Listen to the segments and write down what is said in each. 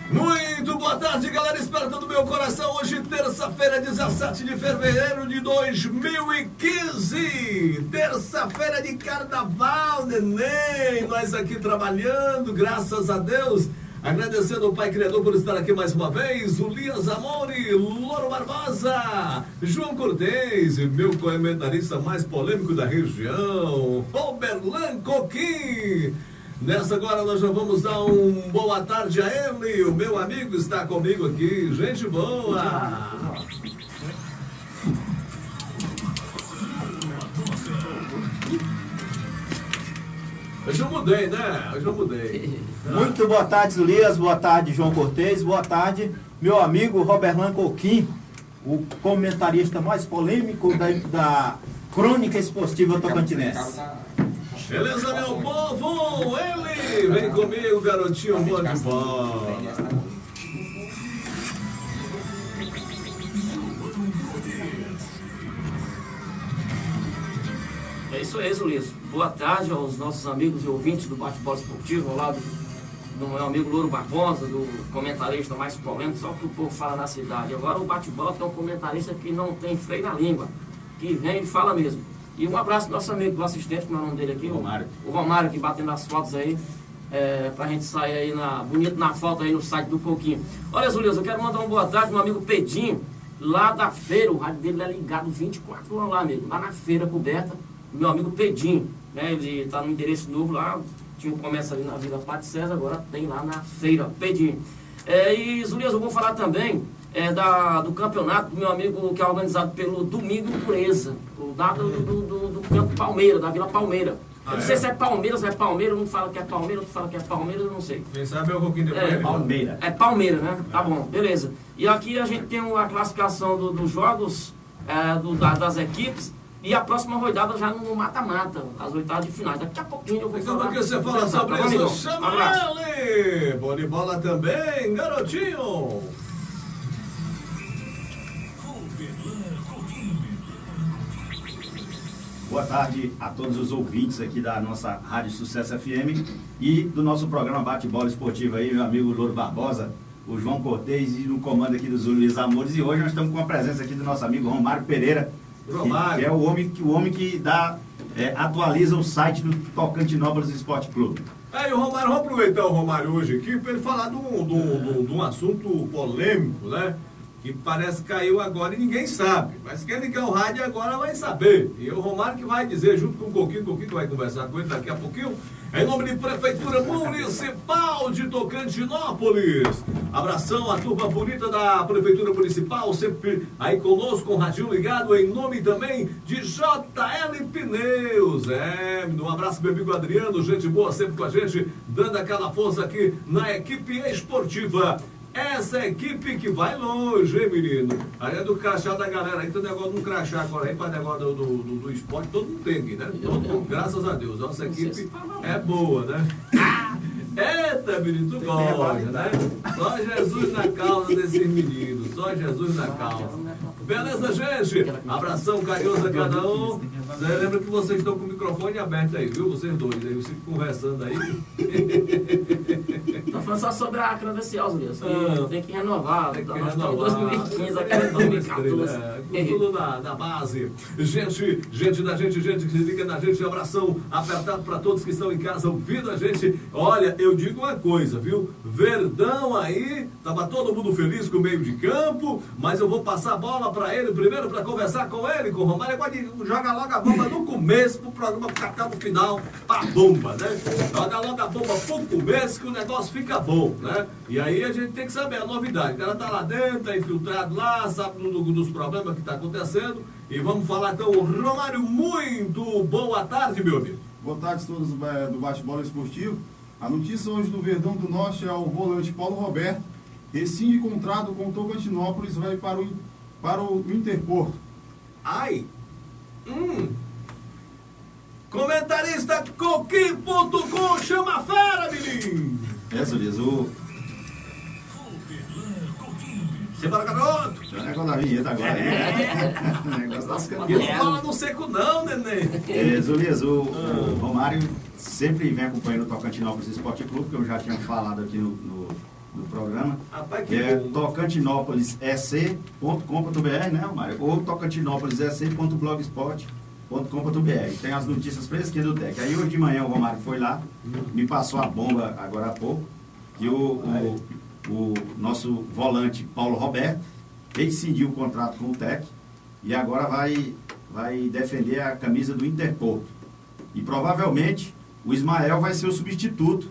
Muito boa tarde, galera, esperando do meu coração. Hoje, terça-feira, 17 de fevereiro de 2015. Terça-feira de carnaval, neném. Nós aqui trabalhando, graças a Deus. Agradecendo ao Pai Criador por estar aqui mais uma vez. O Lias Amori, Louro Barbosa, João Cortez, meu comentarista mais polêmico da região, Roberlan Coquim. Nessa agora nós já vamos dar boa tarde a ele. O meu amigo está comigo aqui. Gente boa. Hoje eu mudei, né? Hoje eu mudei. Muito boa tarde, Elias. Boa tarde, João Cortez. Boa tarde, meu amigo Roberlan Coquim, o comentarista mais polêmico da crônica esportiva tocantinense. Beleza, meu povo? Ele! Vem comigo, garotinho bom de bola. É isso aí, Zulis. Boa tarde aos nossos amigos e ouvintes do Bate-Bola Esportivo, ao lado do meu amigo Louro Barbosa, do comentarista mais polêmico, só que o povo fala na cidade. Agora o Bate-Bola tem um comentarista que não tem freio na língua, que vem e fala mesmo. E um abraço pro nosso amigo, do assistente, como é o nome dele aqui? Romário. O Romário, que batendo as fotos aí, pra gente sair aí bonito na foto aí no site do Coquinho. Olha, Zulis, eu quero mandar uma boa tarde pro meu amigo Pedinho, lá da feira. O rádio dele é ligado 24 horas lá, amigo, lá na feira coberta. Meu amigo Pedinho, né? Ele está no endereço novo lá, tinha um comércio ali na Vila Pátio César, agora tem lá na feira, Pedinho. E Zulias, eu vou falar também do campeonato do meu amigo que é organizado pelo Domingo Pureza, o dado do campo Palmeira, da Vila Palmeira. Eu não sei se é Palmeiras ou é Palmeira, um fala que é Palmeira, outro fala que é Palmeiras, eu não sei. Quem sabe é um pouquinho depois. Palmeira. É Palmeira, né? Tá bom, beleza. E aqui a gente tem a classificação dos jogos das equipes. E a próxima rodada já no mata-mata, as oitavas de finais. Daqui a pouquinho eu vou falar. Então, do que você fala sobre isso? Chama ele! Bom de bola também, garotinho! Boa tarde a todos os ouvintes aqui da nossa Rádio Sucesso FM e do nosso programa Bate-Bola Esportivo aí, meu amigo Louro Barbosa, o João Cortez e no comando aqui dos Luiz Amores. E hoje nós estamos com a presença aqui do nosso amigo Romário Pereira, que é o homem que atualiza o site do Tocantinópolis Esporte Clube. E o Romário, vamos aproveitar o Romário hoje aqui para ele falar de um assunto polêmico, né? Que parece que caiu agora e ninguém sabe. Mas quem ligar o rádio agora vai saber. E o Romário que vai dizer, junto com o Coquinho que vai conversar com ele daqui a pouquinho, em nome de Prefeitura Municipal de Tocantinópolis. Abração à turma bonita da Prefeitura Municipal, sempre aí conosco, com o radinho ligado, em nome também de JL Pneus. Um abraço, meu amigo Adriano, gente boa, sempre com a gente, dando aquela força aqui na equipe esportiva. Essa equipe que vai longe, hein, menino? Aí é do crachá da galera, aí tem o negócio de um crachá agora aí, para negócio do esporte, todo mundo tem aqui, né? Todo mundo, graças a Deus, nossa equipe é boa, né? Eita, menino, tu gosta, né? Só Jesus na causa desses meninos, só Jesus na causa. Beleza, gente? Abração carinhoso a cada um. Você lembra que vocês estão com o microfone aberto aí, viu? Vocês dois aí, vocês conversando aí. Tô falando só sobre a credencial, Zulias. Tem que renovar. Tem que nós renovar. estamos em 2015, aqui em 2014. Tudo na base. Gente que se liga na gente, abração apertado para todos que estão em casa ouvindo a gente. Olha, eu digo uma coisa, viu? Verdão aí, tava todo mundo feliz com o meio de campo, mas eu vou passar a bola para ele primeiro para conversar com ele, com o Romário. Agora joga logo a bomba no começo pro programa ficar até no final pra bomba, né? Joga logo a bomba pro começo que o negócio fica bom, né? E aí a gente tem que saber a novidade. O cara tá lá dentro, tá infiltrado lá, sabe dos problemas que tá acontecendo. E vamos falar então, Romário, muito boa tarde, meu amigo. Boa tarde a todos do Bate-Bola Esportivo. A notícia hoje do Verdão do Norte é o volante Paulo Roberto. Rescinde contrato com Tocantinópolis, vai para o Interporto. Ai! Comentarista Coquim.com, chama a fera, menino! Zulias, Simbora, garoto! o negócio da vinheta agora, né? O negócio das E não fala no seco não, neném! Zulias, o Romário sempre vem acompanhando o Tocantinópolis Esporte Clube, que eu já tinha falado aqui no do programa, Rapaz, que é bom. tocantinópolisec.com.br, né, Mário? Ou tocantinópolisec.blogspot.com.br. Tem as notícias fresquinhas do TEC. Aí hoje de manhã o Romário foi lá, me passou a bomba agora há pouco, que o nosso volante Paulo Roberto rescindiu o contrato com o TEC e agora vai defender a camisa do Interporto. E provavelmente o Ismael vai ser o substituto.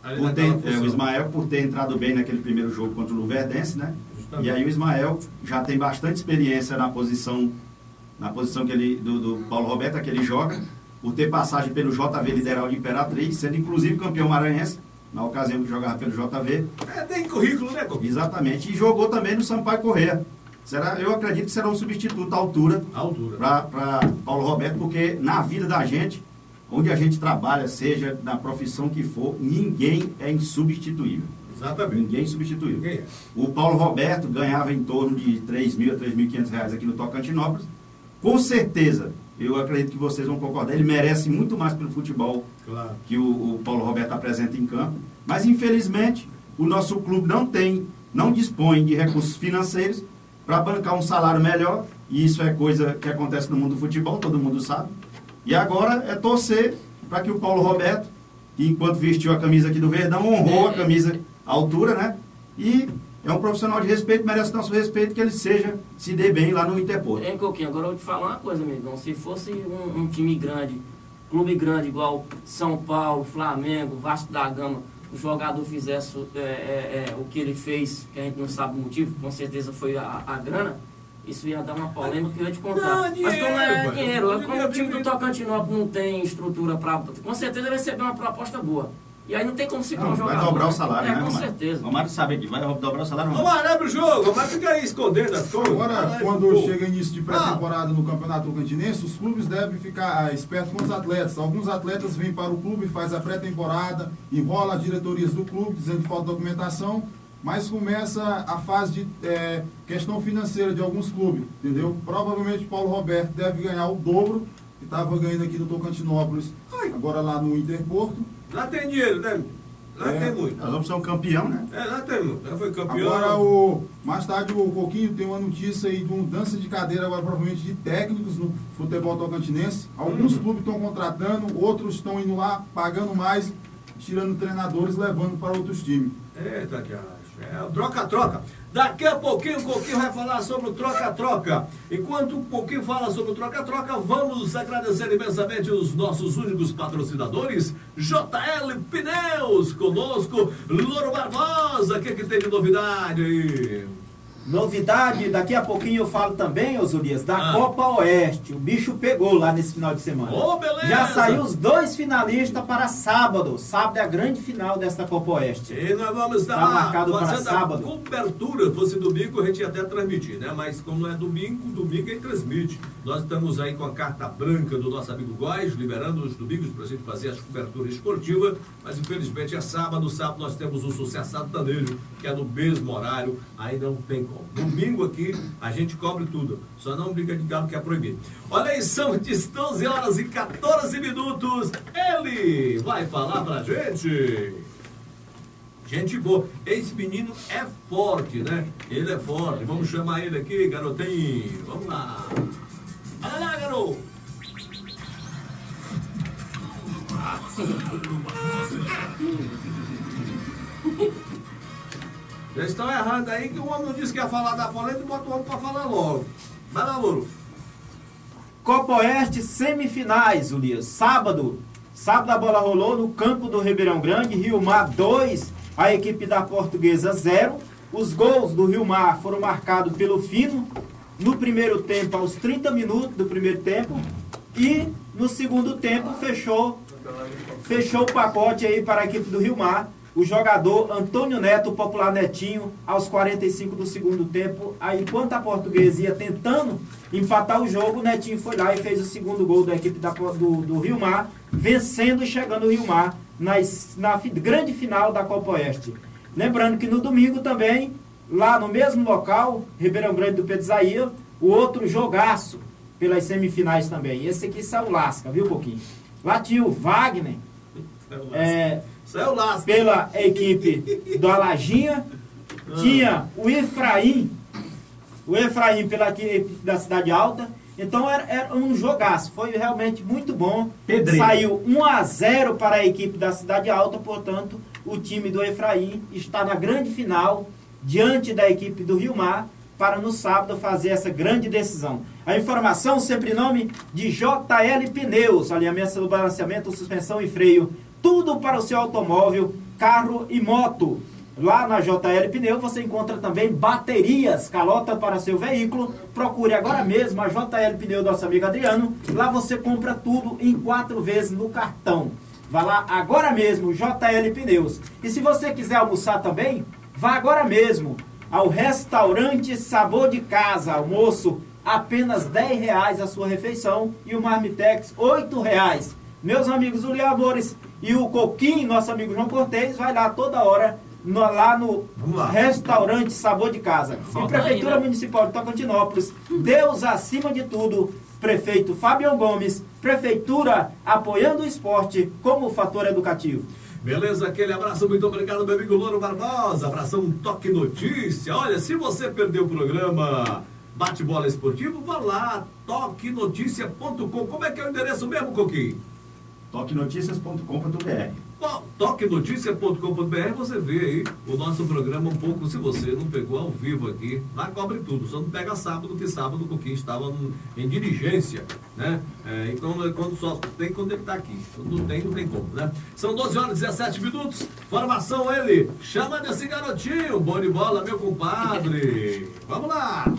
O Ismael, por ter entrado bem naquele primeiro jogo contra o Luverdense, né? Justamente. E aí o Ismael já tem bastante experiência na posição que ele, do Paulo Roberto, que ele joga, por ter passagem pelo JV Lideral de Imperatriz, sendo inclusive campeão maranhense, na ocasião que jogava pelo JV. Tem currículo, né, Coquinho? Exatamente. E jogou também no Sampaio Corrêa. Eu acredito que será um substituto à altura. Para Paulo Roberto, porque na vida da gente, onde a gente trabalha, seja na profissão que for, ninguém é insubstituível. Exatamente. Ninguém é insubstituível. Ninguém é. O Paulo Roberto ganhava em torno de R$3.000 a R$3.500 aqui no Tocantinópolis. Com certeza, eu acredito que vocês vão concordar, ele merece muito mais pelo futebol que o Paulo Roberto apresenta em campo. Mas, infelizmente, o nosso clube não dispõe de recursos financeiros para bancar um salário melhor. E isso é coisa que acontece no mundo do futebol, todo mundo sabe. E agora é torcer para que o Paulo Roberto, que enquanto vestiu a camisa aqui do Verdão, honrou a camisa à altura, né? E é um profissional de respeito, merece nosso respeito, que ele se dê bem lá no Interporto. Coquinho, agora eu vou te falar uma coisa, amigão. Se fosse um time grande, clube grande igual São Paulo, Flamengo, Vasco da Gama, o jogador fizesse o que ele fez, que a gente não sabe o motivo, com certeza foi a grana, isso ia dar uma polêmica que eu ia te contar. Mas como é dinheiro, como o time do Tocantinópolis não tem estrutura para... Com certeza ele vai receber uma proposta boa. E aí não tem como segurar um jogador. Vai dobrar o salário, né, com Romário? certeza. O Romário sabe que vai dobrar o salário. Romário, abre o jogo. Romário fica aí escondendo as coisas. Agora, quando chega início de pré-temporada no Campeonato Tocantinense, os clubes devem ficar espertos com os atletas. Alguns atletas vêm para o clube, faz a pré-temporada, enrola as diretorias do clube, dizendo que falta documentação, mas começa a fase de questão financeira de alguns clubes, entendeu? Provavelmente o Paulo Roberto deve ganhar o dobro que estava ganhando aqui no Tocantinópolis, agora lá no Interporto. Lá tem dinheiro, né? Lá tem muito. Nós vamos ser um campeão, né? Lá tem muito. Já foi campeão. Agora, mais tarde, o Coquinho tem uma notícia aí de mudança de cadeira, agora provavelmente de técnicos no futebol tocantinense. Alguns clubes estão contratando, outros estão indo lá, pagando mais, tirando treinadores, levando para outros times. Eita, que acho. É o troca-troca. Daqui a pouquinho o Coquinho vai falar sobre o troca-troca. Enquanto o Coquinho fala sobre o troca-troca, vamos agradecer imensamente os nossos únicos patrocinadores. JL Pneus, conosco, Louro Barbosa. O que tem de novidade aí? Novidade, daqui a pouquinho eu falo também, Osurias, da Copa Oeste. O bicho pegou lá nesse final de semana. Beleza! Já saiu os 2 finalistas para sábado. Sábado é a grande final desta Copa Oeste. E nós vamos estar marcado para fazendo sábado. A cobertura. Se fosse domingo, a gente ia até transmitir, né? Mas como é domingo ele transmite. Nós estamos aí com a carta branca do nosso amigo Góes, liberando os domingos para a gente fazer as coberturas esportivas. Mas infelizmente é sábado. Sábado nós temos o Sucesso Sertanejo, que é no mesmo horário. Aí não tem como. Domingo aqui a gente cobre tudo. Só não briga de galo que é proibido. Olha aí, são 12 horas e 14 minutos. Ele vai falar pra gente. Gente boa. Esse menino é forte, né? Ele é forte. Vamos chamar ele aqui, garotinho. Vamos lá. Olha lá, garoto. Vocês estão errando aí que o homem não disse que ia falar da polêmica e bota o homem para falar logo. Vai lá, Louro. Copa Oeste, semifinais, Ulias. Sábado a bola rolou no campo do Ribeirão Grande. Rio Mar 2, a equipe da Portuguesa 0. Os gols do Rio Mar foram marcados pelo Fino no primeiro tempo, aos 30 minutos do primeiro tempo. E no segundo tempo fechou o pacote aí para a equipe do Rio Mar. O jogador Antônio Neto, o popular Netinho, aos 45 do segundo tempo. Aí, enquanto a Portuguesa ia tentando empatar o jogo, o Netinho foi lá e fez o segundo gol da equipe do Rio Mar, vencendo e chegando o Rio Mar na grande final da Copa Oeste. Lembrando que no domingo também, lá no mesmo local, Ribeirão Grande do Pedro Isaías, o outro jogaço pelas semifinais também. Esse aqui saiu lasca, viu, Pouquinho? Lá tinha o Wagner, Saiu lasca. pela equipe do Alajinha. Tinha o Efraim pela equipe da Cidade Alta. Então era um jogaço, foi realmente muito bom. Pedreiro. Saiu 1-0 para a equipe da Cidade Alta, portanto, o time do Efraim está na grande final, diante da equipe do Rio Mar, para no sábado fazer essa grande decisão. A informação sempre em nome de JL Pneus, alinhamento do balanceamento, suspensão e freio, tudo para o seu automóvel, carro e moto. Lá na JL Pneu você encontra também baterias, calota para seu veículo. Procure agora mesmo a JL Pneu do nosso amigo Adriano. Lá você compra tudo em 4 vezes no cartão. Vá lá agora mesmo, JL Pneus. E se você quiser almoçar também, vá agora mesmo ao restaurante Sabor de Casa. Almoço, apenas R$10 a sua refeição e o Marmitex R$8. Meus amigos Julião Amores e o Coquinho, nosso amigo João Cortez, vai lá toda hora lá no restaurante Sabor de Casa. E Prefeitura Municipal de Tocantinópolis, Deus acima de tudo, prefeito Fabião Gomes, Prefeitura apoiando o esporte como fator educativo. Beleza, aquele abraço, muito obrigado, meu amigo Louro Barbosa. Abração, Toque Notícia. Olha, se você perdeu o programa Bate-Bola Esportivo, vá lá, toquenoticia.com. Como é que é o endereço mesmo, Coquinho? toquenoticias.com.br. Bom, toquenoticia.com.br, você vê aí o nosso programa um pouco, se você não pegou ao vivo aqui, lá cobre tudo, só não pega sábado, que sábado o Coquinho estava em diligência, né? Então, quando só tem quando ele está aqui, quando não tem como, né? São 12h17, formação ele, chama desse garotinho, bom de bola, meu compadre, vamos lá!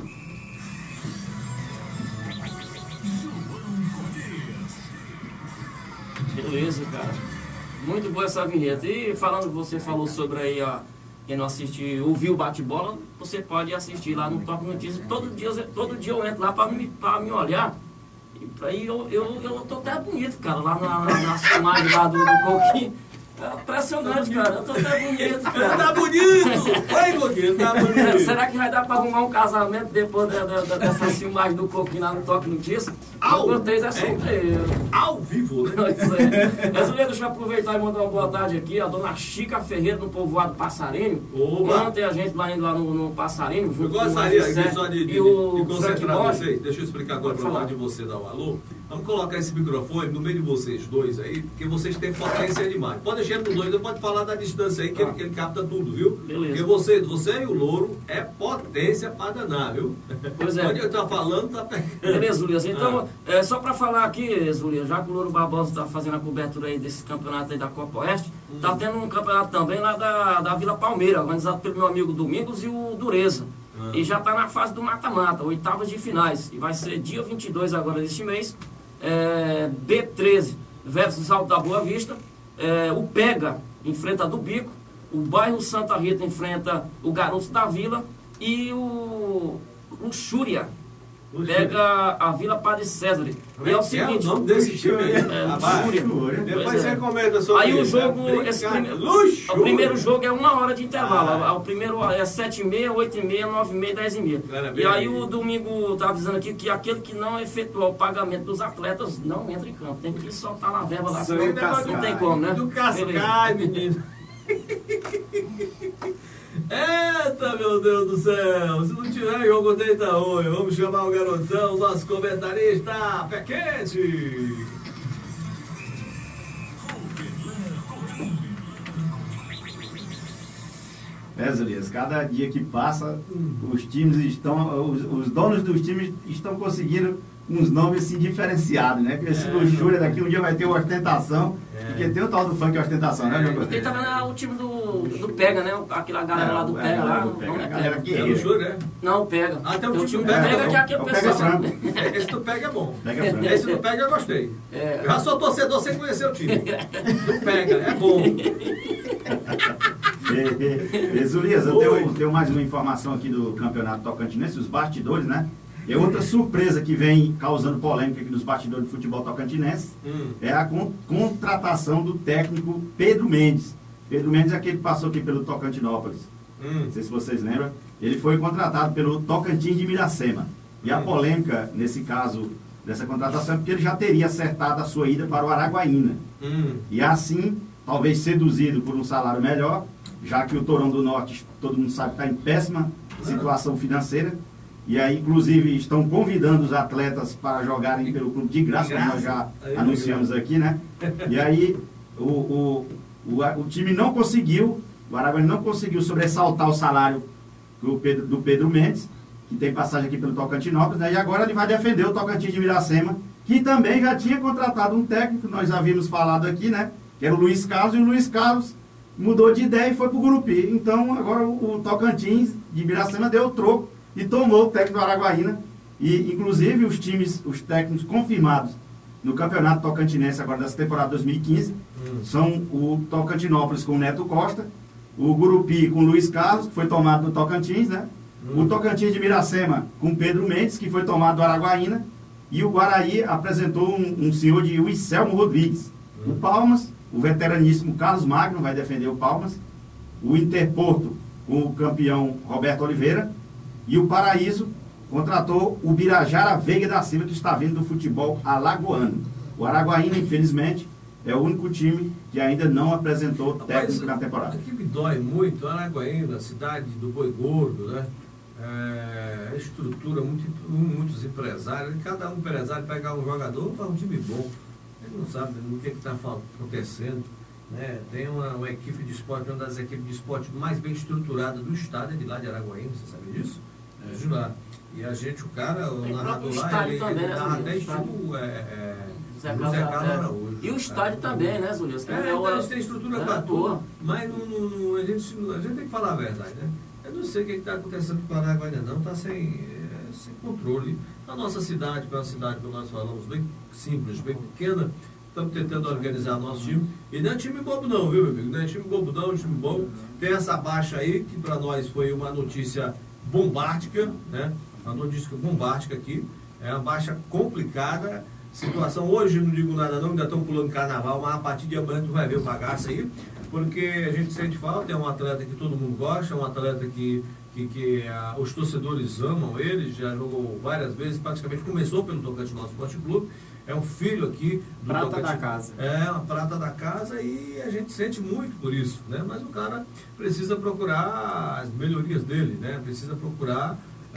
Beleza, cara. Muito boa essa vinheta. E falando que você falou sobre aí, ó, quem não assistiu, ouviu o bate-bola, você pode assistir lá no Toque Notícias. Todo dia eu entro lá para me olhar. E aí eu tô até bonito, cara, lá na filmagem lá do Coquinho. É impressionante, cara. Eu tô até bonito, cara. Tá bonito! Oi, Coquinho, tá bonito. Será que vai dar pra arrumar um casamento depois dessa filmagem do Coquinho lá no Toque Notícias? O Cortez é solteiro. Ao vivo, né? Deixa eu aproveitar e mandar uma boa tarde aqui. A dona Chica Ferreira, no povoado Passarinho. Oba. Ontem a gente lá indo lá no Passarinho. Eu gostaria só de concentrar Frank vocês. Deixa eu explicar agora para lá de você dar o alô. Vamos colocar esse microfone no meio de vocês dois aí, porque vocês têm potência demais. Pode deixar nos dois, pode falar da distância aí, que ele capta tudo, viu? Beleza. Porque você e o Louro é potência para danar, viu? Pois é. Onde eu tô falando, tá pegando. Beleza, Zulias. Então, só para falar aqui, Zulias, já que o Louro Barbosa está fazendo a cobertura aí desse campeonato aí da Copa Oeste, tá tendo um campeonato também lá da Vila Palmeira, organizado pelo meu amigo Domingos e o Dureza. E já tá na fase do mata-mata, oitavas de finais. E vai ser dia 22 agora deste mês. B13 versus Alto da Boa Vista. O Pega enfrenta do Bico. O bairro Santa Rita enfrenta o Garotos da Vila. E o Luxúria pega a Vila Padre César. E é o seguinte, o nome desse time aí. Depois você comenta sobre aí isso. O jogo, o primeiro jogo é 1 hora de intervalo. O primeiro é 7h30, 8h30, 9h30, 10h30. E aí o Domingo tá avisando aqui que aquele que não efetuar o pagamento dos atletas não entra em campo. Tem que soltar na verba lá. Não tem como, né? Do Cascai, menino. Eita, meu Deus do céu! Se não tiver jogo, deita oi. Vamos chamar o garotão, nosso comentarista, pé quente! Zulias, cada dia que passa, os times estão, os donos dos times estão conseguindo uns nomes assim diferenciados, né? Porque esse Luxúria daqui um dia vai ter ostentação, porque tem o tal do funk ostentação, né, João? Porque tá vendo o time do Pega, né? Aquela galera lá do Pega lá. A galera que É Luxúria, né? Não, Pega. Tem o time do Pega que é aquele pessoal. Esse do Pega é bom. Esse do Pega eu gostei. Já sou torcedor sem conhecer o time. Do Pega, é bom. Zulias, eu tenho mais uma informação aqui do Campeonato Tocantinense, os bastidores, né? E outra surpresa que vem causando polêmica aqui nos bastidores do futebol tocantinense é a contratação do técnico Pedro Mendes. Pedro Mendes é aquele que passou aqui pelo Tocantinópolis. Não sei se vocês lembram. Ele foi contratado pelo Tocantins de Miracema. E a polêmica, nesse caso, dessa contratação é porque ele já teria acertado a sua ida para o Araguaína. E assim, talvez seduzido por um salário melhor, já que o Torão do Norte, todo mundo sabe, está em péssima situação financeira. E aí, inclusive, estão convidando os atletas para jogarem pelo clube de graça, como nós já anunciamos aqui, né? E aí, o time não conseguiu, o Araguaína não conseguiu sobressaltar o salário do Pedro Mendes, que tem passagem aqui pelo Tocantinópolis, né? E agora ele vai defender o Tocantins de Miracema, que também já tinha contratado um técnico, nós havíamos falado aqui, né? Que era o Luiz Carlos, e o Luiz Carlos mudou de ideia e foi para o Gurupi. Então, agora o Tocantins de Miracema deu o troco e tomou o técnico do Araguaína. E, inclusive, os técnicos confirmados no Campeonato Tocantinense, agora dessa temporada 2015, são o Tocantinópolis com o Neto Costa, o Gurupi com o Luiz Carlos, que foi tomado do Tocantins, né? O Tocantins de Miracema com Pedro Mendes, que foi tomado do Araguaína, e o Guaraí apresentou um senhor de Wiselmo Rodrigues. O Palmas, o veteraníssimo Carlos Magno vai defender o Palmas, o Interporto com o campeão Roberto Oliveira, e o Paraíso contratou o Birajara Veiga da Silva, que está vindo do futebol alagoano. O Araguaína, infelizmente, é o único time que ainda não apresentou técnico na temporada. O que me dói muito, Araguaína, cidade do Boi Gordo, né? Estrutura, muitos empresários, cada um empresário pegar um jogador faz um time bom. Ele não sabe o que está acontecendo. Né? Tem uma equipe de esporte, uma das equipes de esporte mais bem estruturada do estado, é de lá de Araguaína, você sabe disso? É de lá. E a gente, o narrador lá, ele narra até estilo Zé Carlos Araújo. E o estádio também, né, Zulias? Então a gente tem estrutura para tudo, mas a gente tem que falar a verdade, né? Eu não sei o que está acontecendo com o Araguaína, não, está sem controle. A nossa cidade, que é uma cidade, como nós falamos, bem simples, bem pequena, estamos tentando organizar nosso time. E não é time bobo não, viu, meu amigo? Não é time bobo não, é um time bom. Tem essa baixa aí, que para nós foi uma notícia bombástica, né? Uma notícia bombástica aqui. É uma baixa complicada. Situação hoje, não digo nada não, ainda estão pulando carnaval, mas a partir de amanhã tu vai ver o bagaço aí, porque a gente sente falta, é um atleta que todo mundo gosta, é um atleta que os torcedores amam ele, já jogou várias vezes, praticamente começou pelo Tocantinópolis Esporte Clube, é um filho aqui do prata da casa. É, uma prata da casa, e a gente sente muito por isso, né? Mas o cara precisa procurar as melhorias dele, né? Precisa procurar,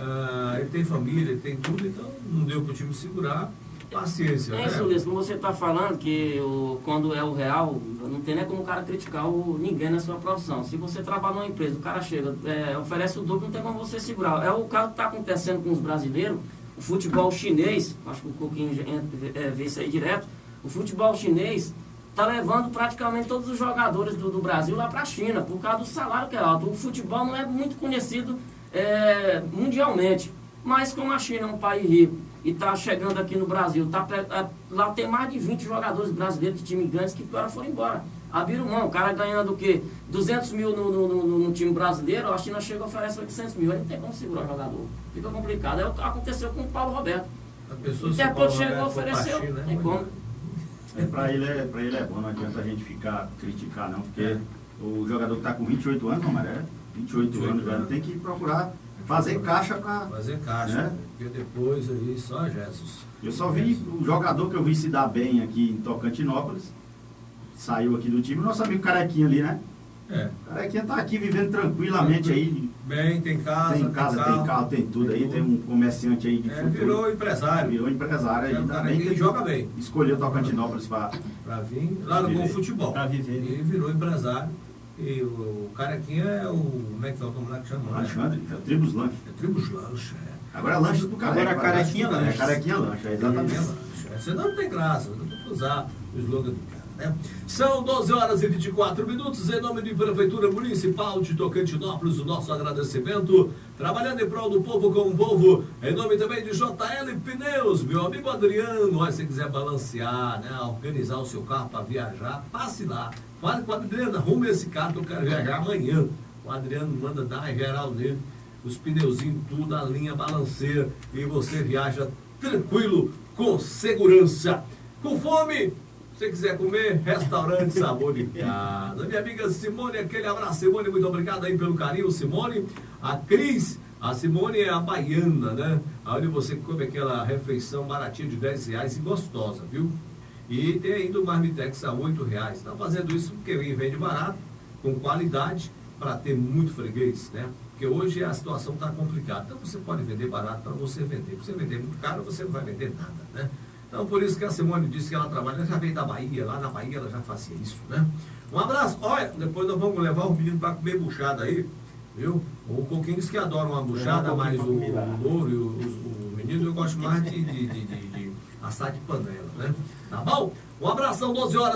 ele tem família, ele tem tudo, então não deu para o time segurar. Paciência, né? Isso, Luiz, como você está falando, que quando é o real, não tem nem como o cara criticar ninguém na sua profissão. Se você trabalha numa empresa, o cara chega, oferece o dobro, não tem como você segurar. É o caso que está acontecendo com os brasileiros, o futebol chinês, acho que o Coquinho vê isso aí direto, o futebol chinês está levando praticamente todos os jogadores do Brasil lá para a China, por causa do salário que é alto. O futebol não é muito conhecido mundialmente, mas como a China é um país rico, e está chegando aqui no Brasil, lá tem mais de 20 jogadores brasileiros de time grandes que agora foram embora. Abriram mão, o cara ganhando o quê? 200 mil no time brasileiro, a China chega e oferece 800 mil, aí não tem como segurar o jogador. Fica complicado. Aconteceu com o Paulo Roberto. O Interpol chegou e ofereceu, China, tem como. Para ele é bom, não adianta a gente criticar não, porque o jogador que está com 28 anos, Maré, 28 anos, já tem que procurar fazer caixa para... Fazer caixa, né? Porque depois aí só Jesus. Eu só vi o jogador que eu vi se dar bem aqui em Tocantinópolis, saiu aqui do time, o nosso amigo Carequinha ali, né? O Carequinha tá aqui vivendo tranquilamente aí. Bem, tem casa, tem carro, tem tudo aí, tem um comerciante aí de futuro. Virou empresário. Aí também. E joga bem. Escolheu Tocantinópolis para vir, largou o futebol. Para viver. E virou empresário. E o Carequinha é o... Como é que é o nome lá que chama? Alexandre, é o Tribus Lanche. É Tribus Lanche, Agora é lanche do Careca. Agora Carequinha Lanche. É Carequinha Lanche, exatamente. Você não tem graça, não tem que usar o slogan do cara, né? São 12 horas e 24 minutos, em nome de Prefeitura Municipal de Tocantinópolis, o nosso agradecimento, trabalhando em prol do povo com o povo, em nome também de JL Pneus, meu amigo Adriano, se você quiser balancear, né, organizar o seu carro para viajar, passe lá, fale com o Adriano, arrume esse carro que eu quero viajar amanhã, o Adriano manda dar em geral nele, os pneuzinhos, tudo, a linha balanceira, e você viaja tranquilo, com segurança. Com fome, se você quiser comer, restaurante Sabor de Casa. Minha amiga Simone, aquele abraço, Simone, muito obrigado aí pelo carinho, Simone. A Cris, a Simone é a baiana, né? Onde você come aquela refeição baratinha de R$10 e gostosa, viu? E tem ainda o Marmitex a R$8. Está fazendo isso porque ele vende barato, com qualidade, para ter muito freguês, né? Porque hoje a situação está complicada. Então você pode vender barato para você vender. Se você vender muito caro, você não vai vender nada, né? Então por isso que a Simone disse que ela trabalha, ela já veio da Bahia, lá na Bahia ela já fazia isso, né? Um abraço. Olha, depois nós vamos levar os meninos para comer buchada aí, viu? O Coquinho diz que adora uma buchada, mas o Louro e o menino eu gosto mais de assar de panela, né? Tá bom? Um abração,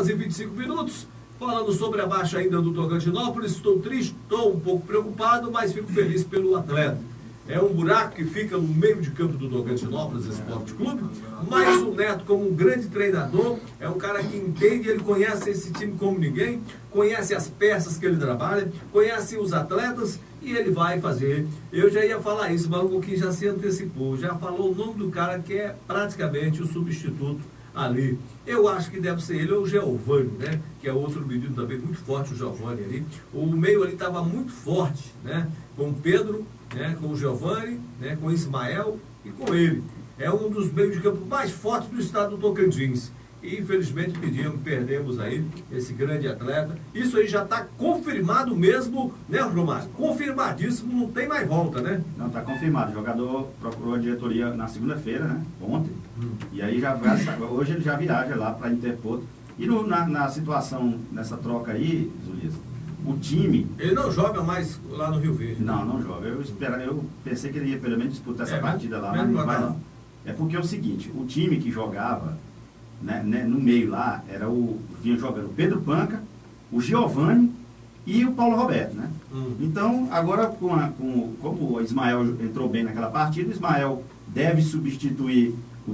12h25. Falando sobre a baixa ainda do Tocantinópolis, estou triste, estou um pouco preocupado, mas fico feliz pelo atleta. É um buraco que fica no meio de campo do Tocantinópolis Esporte Clube, mas o Neto, como um grande treinador, é um cara que entende, ele conhece esse time como ninguém, conhece as peças que ele trabalha, conhece os atletas e ele vai fazer. Eu já ia falar isso, mas o Coquinho já se antecipou, já falou o nome do cara que é praticamente o substituto ali. Eu acho que deve ser ele ou o Giovani, né? Que é outro menino também muito forte, o Giovani ali. O meio ali estava muito forte, né? Com o Pedro, né? Com o Giovani, né? Com o Ismael e com ele. É um dos meios de campo mais fortes do estado do Tocantins. E infelizmente perdemos aí esse grande atleta. Isso aí já está confirmado mesmo, né, Romário? Confirmadíssimo, não tem mais volta, né? Não, está confirmado. O jogador procurou a diretoria na segunda-feira, né? Ontem. E aí hoje ele já viaja lá para Interporto. E na situação, nessa troca aí, Zulias, o time... Ele não joga mais lá no Rio Verde. Não joga. Eu pensei que ele ia pelo menos disputar essa partida lá, mas não vai não. É porque é o seguinte, o time que jogava, né, no meio lá, vinha jogando o Pedro Panca, o Giovani e o Paulo Roberto, né? Então, agora como o Ismael entrou bem naquela partida, o Ismael deve substituir,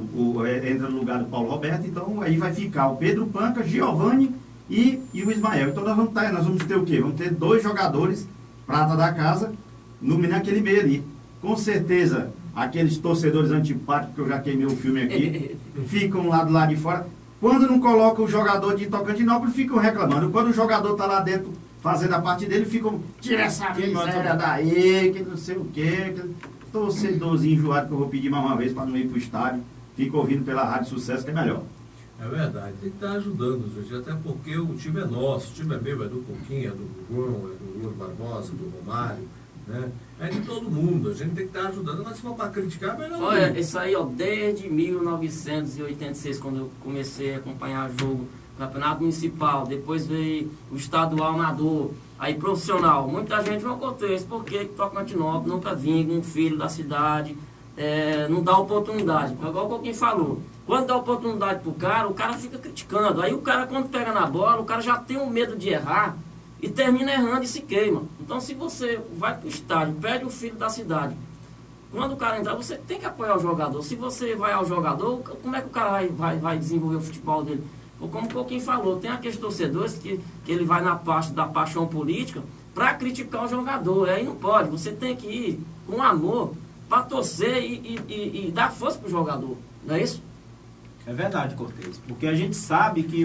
entra no lugar do Paulo Roberto, então aí vai ficar o Pedro Panca, Giovani e o Ismael. Então nós vamos ter o quê? Vamos ter 2 jogadores prata da casa naquele meio ali. Com certeza, aqueles torcedores antipáticos, que eu já queimei o filme aqui, ficam lá do lado de fora. Quando não colocam o jogador de Tocantinópolis, ficam reclamando. Quando o jogador está lá dentro fazendo a parte dele, ficam, tira essa miséria daí, que não sei o quê. Torcedorzinho enjoado que eu vou pedir mais uma vez para não ir para o estádio. Fica ouvindo pela Rádio Sucesso, que é melhor. É verdade, tem que estar ajudando, gente, até porque o time é nosso, o time é meu, é do Coquinha, é do João, é do Louro Barbosa, do Romário, né? É de todo mundo, a gente tem que estar ajudando, mas se for para criticar, melhor. Olha, isso aí, ó, desde 1986, quando eu comecei a acompanhar jogo, campeonato municipal, depois veio o estadual amador, aí profissional, muita gente não acontece, porque Tocantinópolis nunca vinha um filho da cidade, não dá oportunidade, igual o Coquinho falou. Quando dá oportunidade pro cara, o cara fica criticando. Aí o cara, quando pega na bola, o cara já tem um medo de errar e termina errando e se queima. Então, se você vai pro estádio, pede o filho da cidade, quando o cara entrar, você tem que apoiar o jogador. Se você vai ao jogador, como é que o cara vai desenvolver o futebol dele? Como o Coquinho falou, tem aqueles torcedores que ele vai na parte da paixão política para criticar o jogador. Aí não pode. Você tem que ir com amor para torcer e dar força pro jogador. Não é isso? É verdade, Cortez, porque a gente sabe que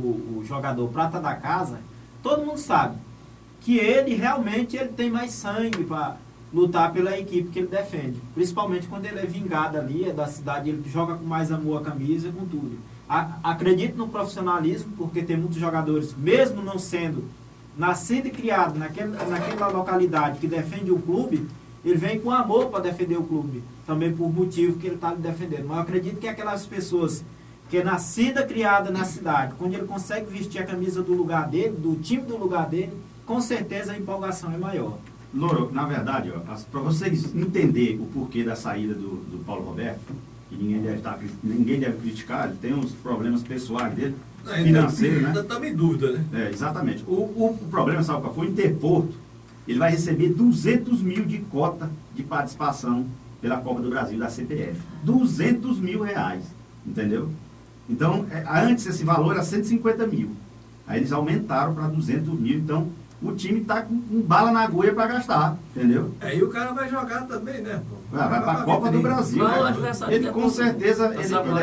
o jogador prata da casa, todo mundo sabe que ele realmente tem mais sangue para lutar pela equipe que ele defende, principalmente quando ele é vingado ali, é da cidade, ele joga com mais amor a camisa, com tudo. Acredito no profissionalismo, porque tem muitos jogadores, mesmo não sendo nascido e criado naquela localidade que defende o clube, ele vem com amor para defender o clube, também por motivo que ele está defendendo. Mas eu acredito que aquelas pessoas que é nascida, criada na cidade, quando ele consegue vestir a camisa do lugar dele, do time do lugar dele, com certeza a empolgação é maior. Louro, na verdade, para vocês entenderem o porquê da saída do Paulo Roberto, que ninguém deve criticar, ele tem uns problemas pessoais dele, financeiros, né? Ainda está em dúvida, né? Exatamente. O problema, sabe qual foi? O Interporto, ele vai receber 200 mil de cota de participação pela Copa do Brasil, da CPF. 200 mil reais, entendeu? Então, antes esse valor era 150 mil. Aí eles aumentaram para 200 mil, então o time está com bala na agulha para gastar, entendeu? Aí o cara vai jogar também, né? Vai para a Copa do Brasil. Ele com certeza,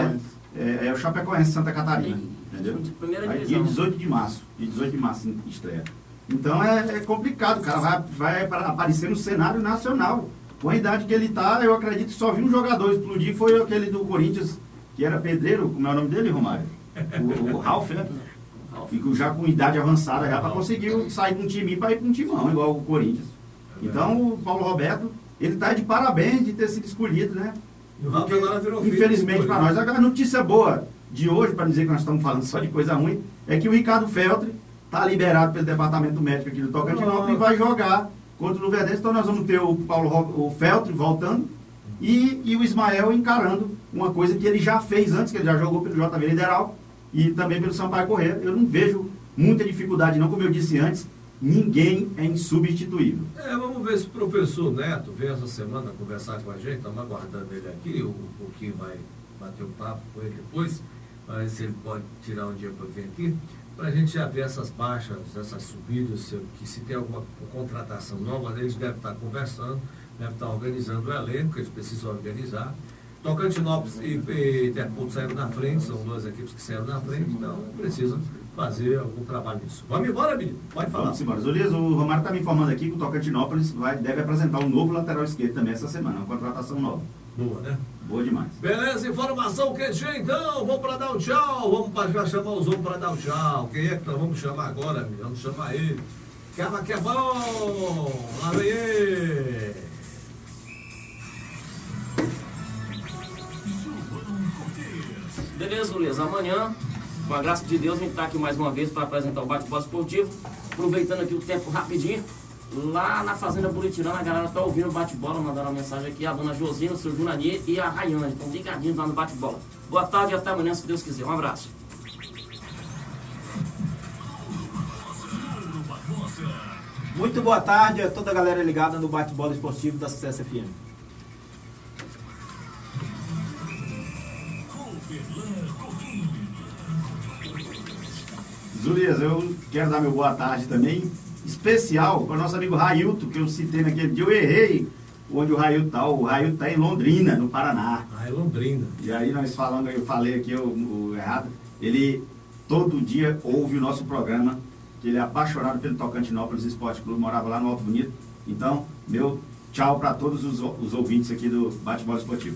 ele é o Chapecoense Santa Catarina, entendeu? Aí dia 18 de março estreia. Então é complicado, o cara vai aparecer no cenário nacional. Com a idade que ele está, eu acredito que só vi um jogador explodir, foi aquele do Corinthians, que era pedreiro, como é o nome dele, Romário? O Ralf, né? Fico já com idade avançada já para conseguir sair de um time para ir para um timão, igual o Corinthians. Então o Paulo Roberto, ele está de parabéns de ter sido escolhido, né? E o Ralf agora virou filho. Infelizmente para nós, a notícia boa de hoje, para dizer que nós estamos falando só de coisa ruim, é que o Ricardo Feltre está liberado pelo departamento médico aqui do Tocantinópolis e vai jogar contra o Luverdense. Então nós vamos ter o Feltre voltando e o Ismael encarando uma coisa que ele já fez antes, que ele já jogou pelo JV Lideral e também pelo Sampaio Corrêa. Eu não vejo muita dificuldade não, como eu disse antes, ninguém é insubstituível. Vamos ver se o professor Neto vem essa semana conversar com a gente, estamos aguardando ele aqui, o pouquinho vai bater um papo com ele depois, para ver se ele pode tirar um dia para vir aqui, para a gente já ver essas baixas, essas subidas, que se tem alguma contratação nova, eles devem estar conversando, devem estar organizando o elenco, eles precisam organizar. Tocantinópolis e Interporto saíram na frente, são duas equipes que saíram na frente, então precisam fazer algum trabalho nisso. Vamos embora, menino? Pode falar. Vamos embora. Zulias, o Romário está me informando aqui que o Tocantinópolis deve apresentar um novo lateral esquerdo também essa semana, uma contratação nova. Boa, né? Boa demais. Beleza, informação quentinha então, vamos para dar o tchau, vamos já chamar os homens para dar o tchau. Quem é que nós vamos chamar agora, menino? Vamos chamar ele. Cava que é bom, lá vem ele. Beleza, beleza. Amanhã, com a graça de Deus, a gente está aqui mais uma vez para apresentar o bate-bola esportivo. Aproveitando aqui o tempo rapidinho, lá na Fazenda Buritirana, a galera tá ouvindo o bate-bola, mandaram uma mensagem aqui, a dona Josina, o seu Junani e a Rayane. Estão ligadinhos lá no bate-bola. Boa tarde e até amanhã, se Deus quiser. Um abraço. Muito boa tarde a toda a galera ligada no bate-bola esportivo da Sucesso FM. Zulias, eu quero dar meu boa tarde também, especial para o nosso amigo Railton, que eu citei naquele dia, eu errei onde o Railton está. O Railton está em Londrina, no Paraná. Ah, é Londrina. E aí nós falando, eu falei aqui o errado, ele todo dia ouve o nosso programa, que ele é apaixonado pelo Tocantinópolis Esporte Clube, morava lá no Alto Bonito. Então, meu tchau para todos os ouvintes aqui do Bate-Bola Esportivo.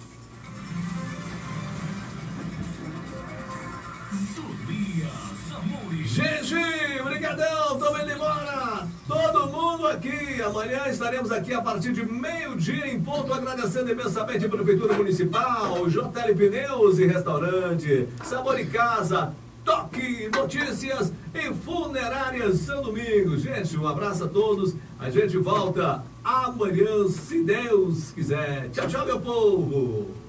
Gente, brigadão, estamos indo embora. Todo mundo aqui. Amanhã estaremos aqui a partir de meio-dia em ponto, agradecendo imensamente a Prefeitura Municipal, JL Pneus e Restaurante, Sabor em Casa, Toque Notícias e Funerárias São Domingos. Gente, um abraço a todos. A gente volta amanhã, se Deus quiser. Tchau, tchau, meu povo.